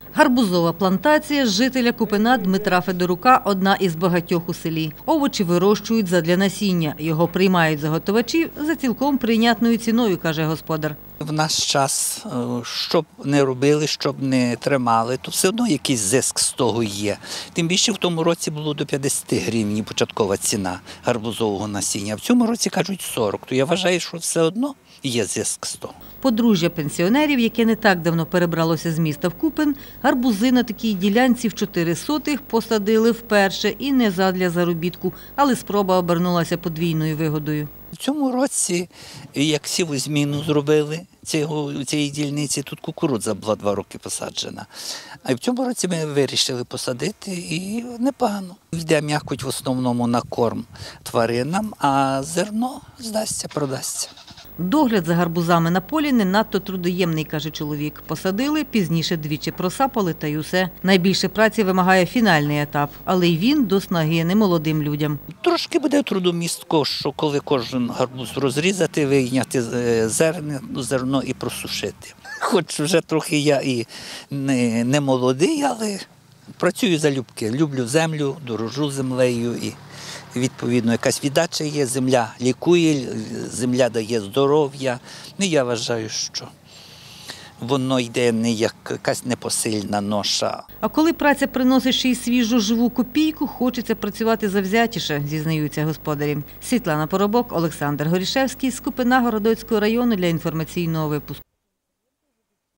Гарбузова плантація жителя Купина Дмитра Федорука – одна із багатьох у селі. Овочі вирощують задля насіння. Його приймають заготовачі за цілком прийнятною ціною, каже господар. В наш час, що б не робили, що б не тримали, то все одно якийсь зиск з того є. Тим більше в тому році було до 50 гривень початкова ціна гарбузового насіння. В цьому році, кажуть, 40. То я вважаю, що все одно є зиск з того. Подружжя пенсіонерів, яке не так давно перебралося з міста в Купин, гарбузи на такій ділянці в 4 сотих посадили вперше і не задля заробітку, але спроба обернулася подвійною вигодою. В цьому році, як сівозміну зробили цієї дільниці, тут кукурудза була 2 роки посаджена. А в цьому році ми вирішили посадити і непогано. Йде м'якоть в основному на корм тваринам, а зерно здасться, продасться. Догляд за гарбузами на полі не надто трудоємний, каже чоловік. Посадили, пізніше двічі просапали та й усе. Найбільше праці вимагає фінальний етап, але й він до снаги немолодим людям. Трошки буде трудомістко, що коли кожен гарбуз розрізати, вийняти зерно і просушити. Хоч вже трохи я і не молодий, але працюю залюбки. Люблю землю, дорожу землею і відповідно якась віддача є, земля лікує, земля дає здоров'я. Ну, я вважаю, що воно йде не як якась непосильна ноша. А коли праця приносить ще й свіжу живу копійку, хочеться працювати завзятіше, зізнаються господарі. Світлана Поробок, Олександр Горішевський з Купина Городоцького району для інформаційного випуску.